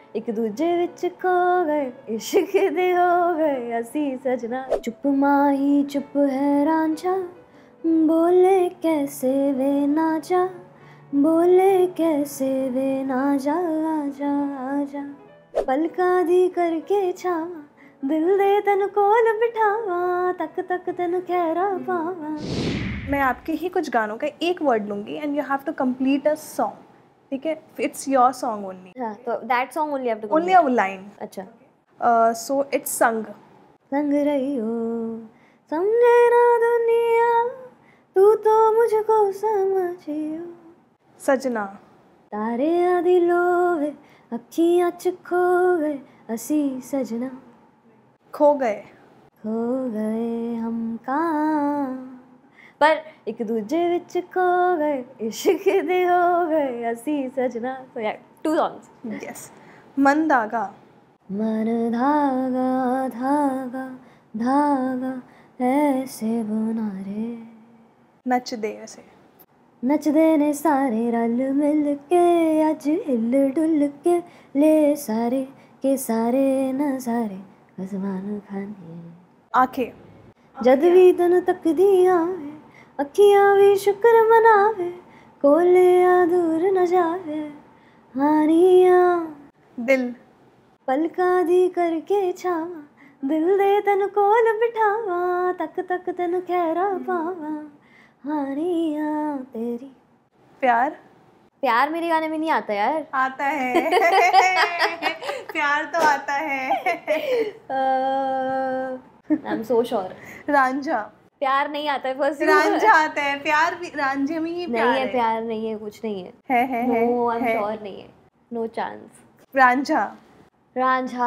एक दूजे विच खो गए, इश्क दे हो गए असी सजना। चुप माही चुप है रांझा, बोले कैसे वे ना जा, बोले कैसे वे ना जा, आजा आजा। पलका दी करके छावा, दिल दे तन कोल बिठावा, तक तक तन खैरा पावा। मैं आपके ही कुछ गानों का एक वर्ड लूंगी and you have to complete a song, ठीक है? It's your song only. हाँ, तो that song only have to only a line. अच्छा। सो इट्स संग। संग रही हो समझे ना दुनिया, तू तो मुझको समझियो। सजना। तारे आदि लोवे अखियां च खो गए असी सजना। खो गए। खो गए हम कहाँ, पर एक दूजे विच खो गए, इश्क दे हो गए असी सजना। सो या 2 songs। यस। मन धागा। मन धागा धागा धागा ऐसे बुना रे। नच दे ऐसे। नचदे ने सारे रल मिल के, अज हिल डुल के ले सारे के सारे नजारे आसमान खाने। आंखें। जद भी तन तकदी आवे, अखियां भी शुक्र मनावे, कोले आ दूर न जावे हानियां। दिल। पलका दी करके छावा, दिल दे तन कोल बिठावा, तक तक तन खैरा पावा हानियां तेरी। प्यार। प्यार मेरे गाने में नहीं आता यार। आता है। प्यार तो आता है। I am so sure. Ranjha. प्यार नहीं आता है बस। रांझा आता है, प्यार भी रांझे में ही प्यार नहीं है, प्यार नहीं है, कुछ नहीं है। है नो आई एम श्योर नहीं है, नो चांस। रांझा। रांझा।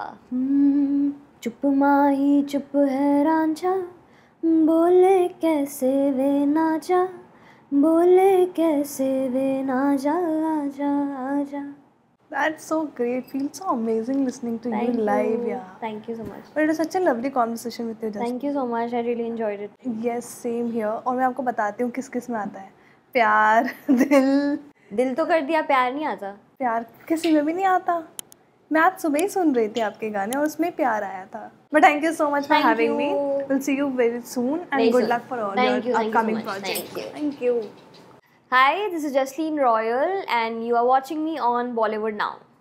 चुप माही चुप है रांझा, बोले कैसे वे ना जा, बोले कैसे वे ना जा, आजा आजा। That's so great. Feels so amazing listening to you live, yeah. Thank you so much. But it was such a lovely conversation with you, Jasmine. Thank you so much. I really enjoyed it. Yes, same here. और मैं आपको बताती हूँ किस किस में आता है। प्यार, दिल। दिल तो कर दिया, प्यार नहीं आता। प्यार किसी में भी नहीं आता। मैं आज सुबह ही सुन रही थी आपके गाने और उसमें प्यार आया था। But thank you so much for having me. We'll see you very soon and good luck for all your upcoming projects. Thank you. Hi, this is Jasleen Royal and you are watching me on Bollywood Now.